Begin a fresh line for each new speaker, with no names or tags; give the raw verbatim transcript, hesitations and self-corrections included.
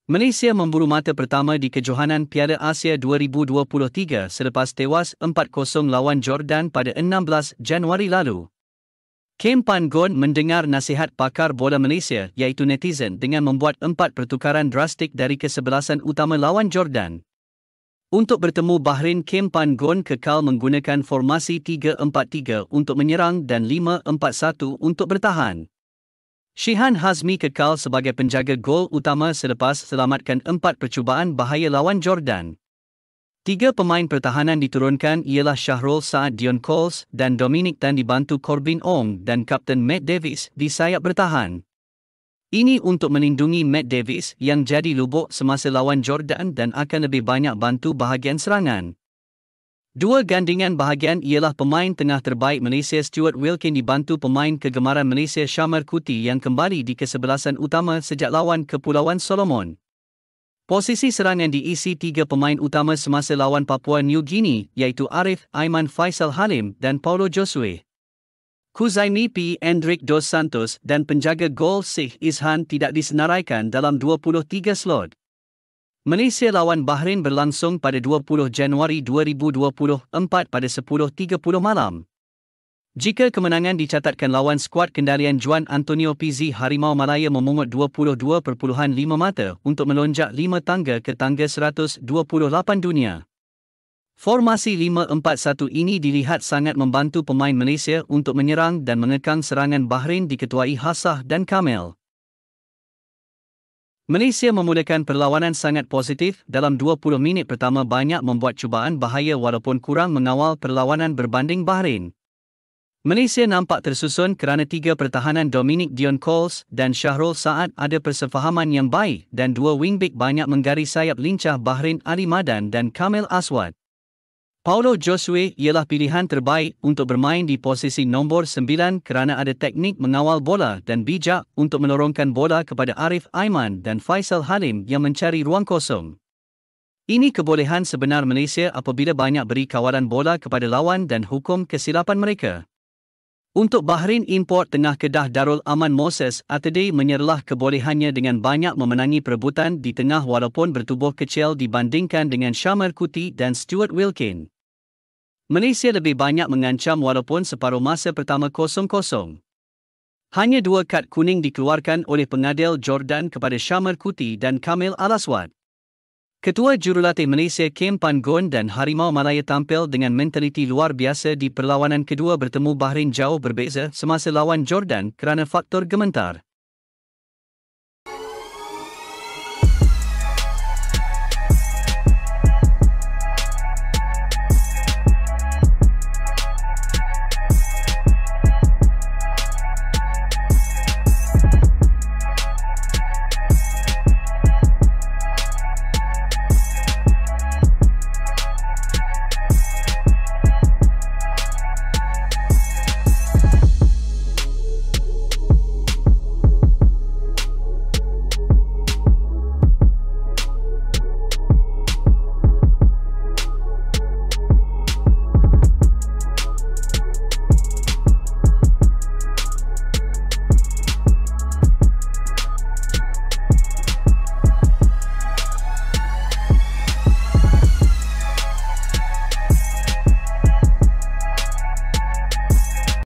Malaysia memburu mata pertama di kejohanan Piala Asia dua ribu dua puluh tiga selepas tewas empat kosong lawan Jordan pada enam belas Januari lalu. Kem Pan Gon mendengar nasihat pakar bola Malaysia iaitu netizen dengan membuat empat pertukaran drastik dari kesebelasan utama lawan Jordan. Untuk bertemu Bahrain, Kem Pan Gon kekal menggunakan formasi tiga empat tiga untuk menyerang dan lima empat satu untuk bertahan. Shihan Hazmi kekal sebagai penjaga gol utama selepas selamatkan empat percubaan bahaya lawan Jordan. Tiga pemain pertahanan diturunkan ialah Shahrul Saad Dion Coles dan Dominic Tan dibantu Corbin Ong dan Kapten Matt Davis di sayap bertahan. Ini untuk melindungi Matt Davis yang jadi lubuk semasa lawan Jordan dan akan lebih banyak bantu bahagian serangan. Dua gandingan bahagian ialah pemain tengah terbaik Malaysia Stuart Wilkin dibantu pemain kegemaran Malaysia Syamar Kuti yang kembali di kesebelasan utama sejak lawan Kepulauan Solomon. Posisi serangan diisi tiga pemain utama semasa lawan Papua New Guinea iaitu Arif Aiman Faisal Halim dan Paulo Josue. Kuzaimi P. Endrick Dos Santos dan penjaga gol Sheikh Izhan tidak disenaraikan dalam dua puluh tiga slot. Malaysia lawan Bahrain berlangsung pada dua puluh Januari dua ribu dua puluh empat pada sepuluh tiga puluh malam. Jika kemenangan dicatatkan lawan skuad kendalian Juan Antonio Pizzi, Harimau Malaya memungut dua puluh dua perpuluhan lima mata untuk melonjak lima tangga ke tangga seratus dua puluh lapan dunia. Formasi lima empat satu ini dilihat sangat membantu pemain Malaysia untuk menyerang dan mengekang serangan Bahrain diketuai Hassah dan Kamel. Malaysia memulakan perlawanan sangat positif dalam dua puluh minit pertama, banyak membuat cubaan bahaya walaupun kurang mengawal perlawanan berbanding Bahrain. Malaysia nampak tersusun kerana tiga pertahanan Dominic Dion Coles dan Shahrul Saad ada persefahaman yang baik dan dua wingback banyak menggaris sayap lincah Bahrain Ali Madan dan Kamil Aswad. Paulo Josue ialah pilihan terbaik untuk bermain di posisi nombor sembilan kerana ada teknik mengawal bola dan bijak untuk melorongkan bola kepada Arif Aiman dan Faisal Halim yang mencari ruang kosong. Ini kebolehan sebenar Malaysia apabila banyak beri kawalan bola kepada lawan dan hukum kesilapan mereka. Untuk Bahrain, import tengah Kedah Darul Aman Moses Atedi menyerlah kebolehannya dengan banyak memenangi perebutan di tengah walaupun bertubuh kecil dibandingkan dengan Syamar Kuti dan Stuart Wilkin. Malaysia lebih banyak mengancam walaupun separuh masa pertama kosong kosong. Hanya dua kad kuning dikeluarkan oleh pengadil Jordan kepada Syamar Kuti dan Kamil Al-Aswad. Ketua Jurulatih Malaysia Kem Pan Gon dan Harimau Malaya tampil dengan mentaliti luar biasa di perlawanan kedua bertemu Bahrain jauh berbeza semasa lawan Jordan kerana faktor gementar.